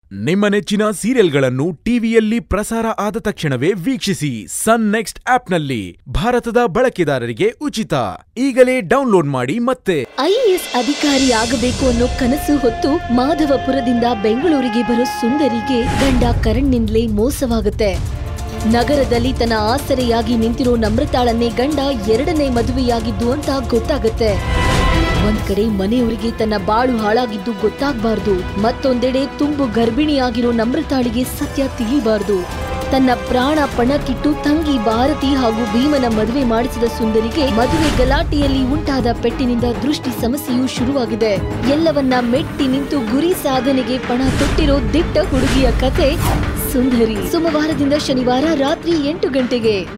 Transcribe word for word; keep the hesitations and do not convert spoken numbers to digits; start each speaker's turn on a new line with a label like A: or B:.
A: ನಿಮ್ಮ ನೆಚ್ಚಿನ ಸೀರಿಯಲ್ಗಳನ್ನು ಟಿವಿಯಲ್ಲಿ ಪ್ರಸಾರ ಆದ ತಕ್ಷಣವೇ ವೀಕ್ಷಿಸಿ ಸನ್ ನೆಕ್ಸ್ಟ್ ಆಪ್ನಲ್ಲಿ. ಭಾರತದ ಬಳಕೆದಾರರಿಗೆ ಉಚಿತ. ಈಗಲೇ ಡೌನ್ಲೋಡ್ ಮಾಡಿ. ಮತ್ತೆ
B: ಐಎಎಸ್ ಅಧಿಕಾರಿ ಆಗಬೇಕು ಅನ್ನೋ ಕನಸು ಹೊತ್ತು ಮಾಧವಪುರದಿಂದ ಬೆಂಗಳೂರಿಗೆ ಬರೋ ಸುಂದರಿಗೆ ಗಂಡ ಕರಣ್ನಿಂದಲೇ ಮೋಸವಾಗುತ್ತೆ. ನಗರದಲ್ಲಿ ತನ್ನ ಆಸರೆಯಾಗಿ ನಿಂತಿರೋ ನಮ್ರತಾಳನ್ನೇ ಗಂಡ ಎರಡನೇ ಮದುವೆಯಾಗಿದ್ದು ಅಂತ ಗೊತ್ತಾಗತ್ತೆ. ಒಂದ್ ಕಡೆ ಮನೆಯವರಿಗೆ ತನ್ನ ಬಾಳು ಹಾಳಾಗಿದ್ದು ಗೊತ್ತಾಗಬಾರ್ದು, ಮತ್ತೊಂದೆಡೆ ತುಂಬು ಗರ್ಭಿಣಿಯಾಗಿರೋ ನಮ್ರತಾಳಿಗೆ ಸತ್ಯ ತಿಳಿಯಬಾರ್ದು. ತನ್ನ ಪ್ರಾಣ ಪಣಕ್ಕಿಟ್ಟು ತಂಗಿ ಭಾರತಿ ಹಾಗೂ ಭೀಮನ ಮದುವೆ ಮಾಡಿಸಿದ ಸುಂದರಿಗೆ ಮದುವೆ ಗಲಾಟೆಯಲ್ಲಿ ಉಂಟಾದ ಪೆಟ್ಟಿನಿಂದ ದೃಷ್ಟಿ ಸಮಸ್ಯೆಯೂ ಶುರುವಾಗಿದೆ. ಎಲ್ಲವನ್ನ ಮೆಟ್ಟಿ ನಿಂತು ಗುರಿ ಸಾಧನೆಗೆ ಪಣ ತೊಟ್ಟಿರೋ ದಿಟ್ಟ ಹುಡುಗಿಯ ಕತೆ ಸುಂದರಿ. ಸೋಮವಾರದಿಂದ ಶನಿವಾರ ರಾತ್ರಿ ಎಂಟು ಗಂಟೆಗೆ.